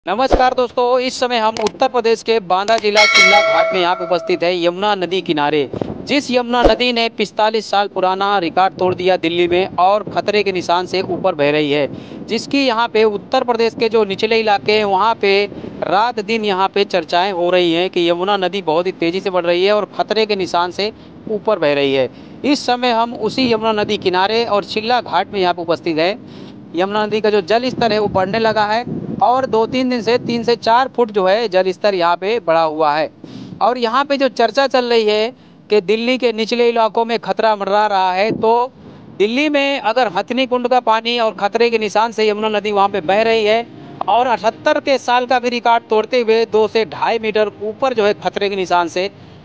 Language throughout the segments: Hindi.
नमस्कार दोस्तों, इस समय हम उत्तर प्रदेश के बांदा जिला चिल्ला घाट में यहाँ पे उपस्थित है यमुना नदी किनारे। जिस यमुना नदी ने 45 साल पुराना रिकॉर्ड तोड़ दिया दिल्ली में और खतरे के निशान से ऊपर बह रही है, जिसकी यहाँ पे उत्तर प्रदेश के जो निचले इलाके हैं वहाँ पे रात दिन यहाँ पे चर्चाएं हो रही हैं कि यमुना नदी बहुत ही तेजी से बढ़ रही है और खतरे के निशान से ऊपर बह रही है। इस समय हम उसी यमुना नदी किनारे और चिल्ला घाट में यहाँ पे उपस्थित है। यमुना नदी का जो जल स्तर है वो बढ़ने लगा है और 2-3 दिन से 3 से 4 फुट जो है जल स्तर यहाँ पे बढ़ा हुआ है। और यहाँ पे जो चर्चा चल रही है कि दिल्ली के निचले इलाकों में खतरा मंडरा रहा है, तो दिल्ली में अगर हथनी कुंड का पानी और खतरे के निशान से यमुना नदी वहाँ पे बह रही है और 78 के साल का भी रिकॉर्ड तोड़ते हुए 2 से 2.5 मीटर ऊपर जो है खतरे के निशान से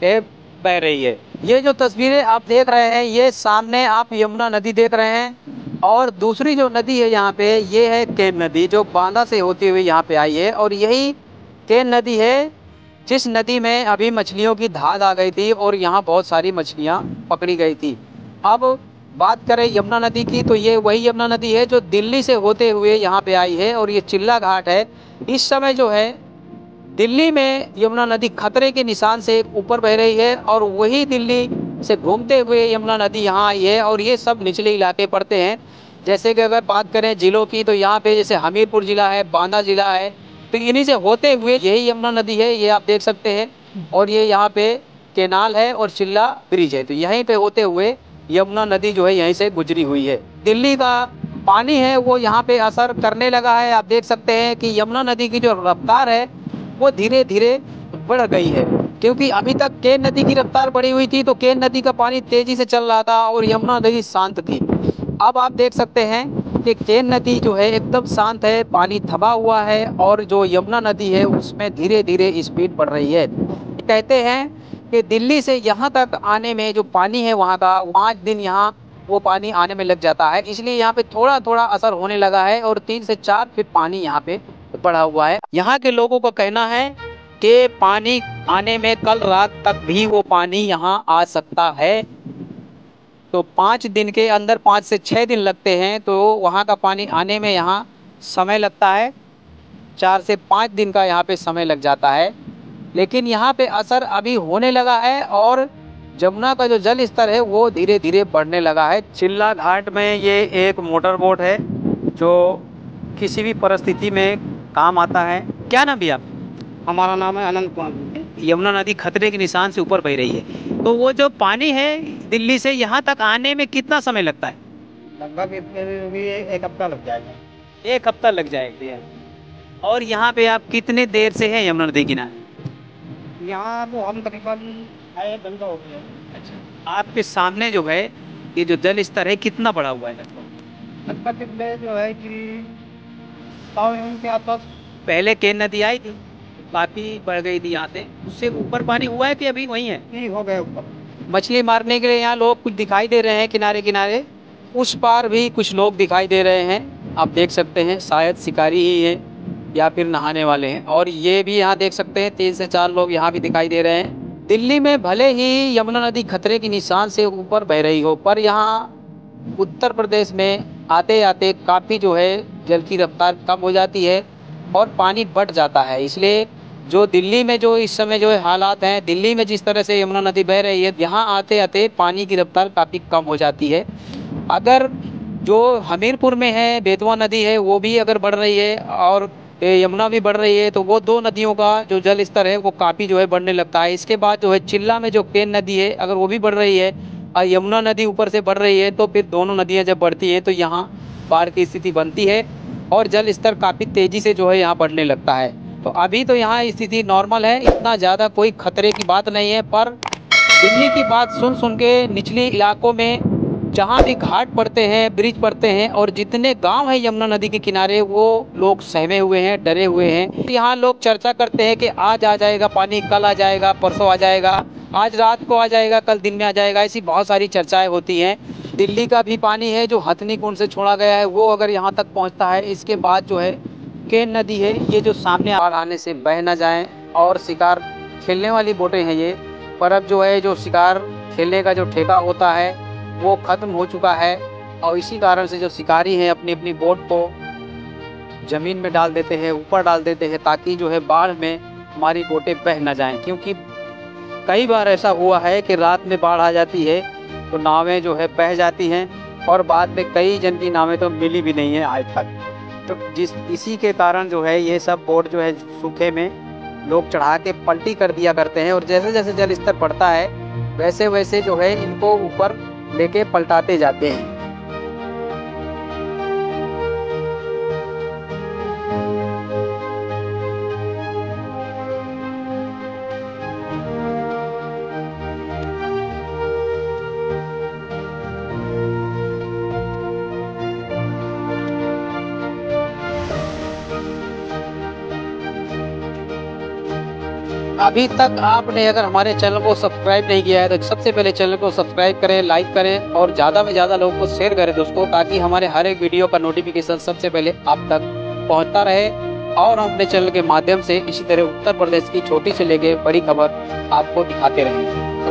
बह रही है। ये जो तस्वीरें आप देख रहे हैं, ये सामने आप यमुना नदी देख रहे हैं और दूसरी जो नदी है यहाँ पे, ये है केन नदी, जो बांदा से होती हुई यहाँ पे आई है। और यही केन नदी है जिस नदी में अभी मछलियों की धाद आ गई थी और यहाँ बहुत सारी मछलियाँ पकड़ी गई थी। अब बात करें यमुना नदी की, तो ये वही यमुना नदी है जो दिल्ली से होते हुए यहाँ पे आई है और ये चिल्ला घाट है। इस समय जो है दिल्ली में यमुना नदी खतरे के निशान से ऊपर बह रही है और वही दिल्ली से घूमते हुए यमुना नदी यहाँ आई है और ये सब निचले इलाके पड़ते हैं। जैसे कि अगर बात करें जिलों की, तो यहाँ पे जैसे हमीरपुर जिला है, बांदा जिला है, तो इन्हीं से होते हुए यही यमुना नदी है, ये आप देख सकते हैं। और ये यहाँ पे केनाल है और चिल्ला ब्रिज है, तो यहीं पे होते हुए यमुना नदी जो है यहीं से गुजरी हुई है। दिल्ली का पानी है वो यहाँ पे असर करने लगा है। आप देख सकते हैं कि यमुना नदी की जो रफ्तार है वो धीरे धीरे बढ़ गई है, क्योंकि अभी तक केन नदी की रफ्तार बढ़ी हुई थी तो केन नदी का पानी तेजी से चल रहा था और यमुना नदी शांत थी। अब आप देख सकते हैं कि केन नदी जो है एकदम शांत है, पानी थमा हुआ है और जो यमुना नदी है उसमें धीरे धीरे स्पीड बढ़ रही है। कहते हैं कि दिल्ली से यहाँ तक आने में जो पानी है वहाँ का 5 दिन यहाँ वो पानी आने में लग जाता है, इसलिए यहाँ पे थोड़ा थोड़ा असर होने लगा है और 3 से 4 फीट पानी यहाँ पे बढ़ा हुआ है। यहाँ के लोगों का कहना है कि पानी आने में कल रात तक भी वो पानी यहाँ आ सकता है। तो 5 दिन के अंदर 5 से 6 दिन लगते हैं, तो वहाँ का पानी आने में यहाँ समय लगता है। 4 से 5 दिन का यहाँ पे समय लग जाता है, लेकिन यहाँ पे असर अभी होने लगा है और जमुना का जो जल स्तर है वो धीरे धीरे बढ़ने लगा है। चिल्ला घाट में ये एक मोटर बोट है जो किसी भी परिस्थिति में काम आता है। क्या नाम भी आप? हमारा नाम है अनंत कुमार। यमुना नदी खतरे के निशान से ऊपर बह रही है, तो वो जो पानी है दिल्ली से यहाँ तक आने में कितना समय लगता है? लगभग इसमें भी एक हफ्ता लग जाएगा। 1 हफ्ता लग जाएगा। और यहाँ पे आप कितने देर से हैं यमुना नदी किनारे? यहाँ तो हम तकरीबन 1 घंटा हो गया। अच्छा, आपके सामने जो है ये जो जल स्तर है कितना बढ़ा हुआ है? लगभग इसमें जो है कि 100 इंच के आसपास। पहले केन नदी आई थी, काफी बढ़ गई थी, यहाँ से उससे ऊपर पानी हुआ है कि अभी वही है? नहीं हो गए ऊपर। मछली मारने के लिए यहाँ लोग कुछ दिखाई दे रहे हैं किनारे किनारे, उस पार भी कुछ लोग दिखाई दे रहे हैं। आप देख सकते हैं शायद शिकारी ही है या फिर नहाने वाले हैं। और ये भी यहाँ देख सकते हैं 3 से 4 लोग यहाँ भी दिखाई दे रहे हैं। दिल्ली में भले ही यमुना नदी खतरे के निशान से ऊपर बह रही हो, पर यहाँ उत्तर प्रदेश में आते आते काफ़ी जो है जल की रफ्तार कम हो जाती है और पानी बढ़ जाता है। इसलिए जो दिल्ली में जो इस समय जो है हालात हैं, दिल्ली में जिस तरह से यमुना नदी बह रही है, यहाँ आते आते पानी की रफ्तार काफ़ी कम हो जाती है। अगर जो हमीरपुर में है बेतवा नदी है वो भी अगर बढ़ रही है और यमुना भी बढ़ रही है, तो वो 2 नदियों का जो जल स्तर है वो काफ़ी जो है बढ़ने लगता है। इसके बाद जो है चिल्ला में जो केन नदी है अगर वो भी बढ़ रही है और यमुना नदी ऊपर से बढ़ रही है, तो फिर दोनों नदियाँ जब बढ़ती हैं तो यहाँ बाढ़ की स्थिति बनती है और जल स्तर काफ़ी तेज़ी से जो है यहाँ बढ़ने लगता है। तो अभी तो यहाँ स्थिति नॉर्मल है, इतना ज़्यादा कोई खतरे की बात नहीं है। पर दिल्ली की बात सुन सुन के निचले इलाकों में जहाँ भी घाट पड़ते हैं, ब्रिज पड़ते हैं और जितने गांव हैं यमुना नदी के किनारे, वो लोग सहमे हुए हैं, डरे हुए हैं। यहाँ लोग चर्चा करते हैं कि आज आ जाएगा पानी, कल आ जाएगा, परसों आ जाएगा, आज रात को आ जाएगा, कल दिन में आ जाएगा, ऐसी बहुत सारी चर्चाएं होती हैं। दिल्ली का भी पानी है जो हथनी कुंड से छोड़ा गया है, वो अगर यहाँ तक पहुँचता है, इसके बाद जो है केन नदी है, ये जो सामने आने से बह न जाए। और शिकार खेलने वाली बोटें हैं ये, पर अब जो है जो शिकार खेलने का जो ठेका होता है वो खत्म हो चुका है और इसी कारण से जो शिकारी हैं अपनी अपनी बोट को ज़मीन में डाल देते हैं, ऊपर डाल देते हैं, ताकि जो है बाढ़ में हमारी बोटें बह ना जाएं। क्योंकि कई बार ऐसा हुआ है कि रात में बाढ़ आ जाती है तो नावें जो है बह जाती हैं और बाद में कई जन की नावें तो मिली भी नहीं है आज तक। तो इसी के कारण जो है ये सब बोट जो है सूखे में लोग चढ़ा के पलटी कर दिया करते हैं, और जैसे जैसे जल स्तर बढ़ता है वैसे वैसे जो है इनको ऊपर लेके पलटाते जाते हैं। अभी तक आपने अगर हमारे चैनल को सब्सक्राइब नहीं किया है तो सबसे पहले चैनल को सब्सक्राइब करें, लाइक करें और ज़्यादा में ज़्यादा लोगों को शेयर करें दोस्तों, ताकि हमारे हर एक वीडियो का नोटिफिकेशन सबसे पहले आप तक पहुंचता रहे। और हम अपने चैनल के माध्यम से इसी तरह उत्तर प्रदेश की छोटी से लेके बड़ी खबर आपको दिखाते रहेंगे।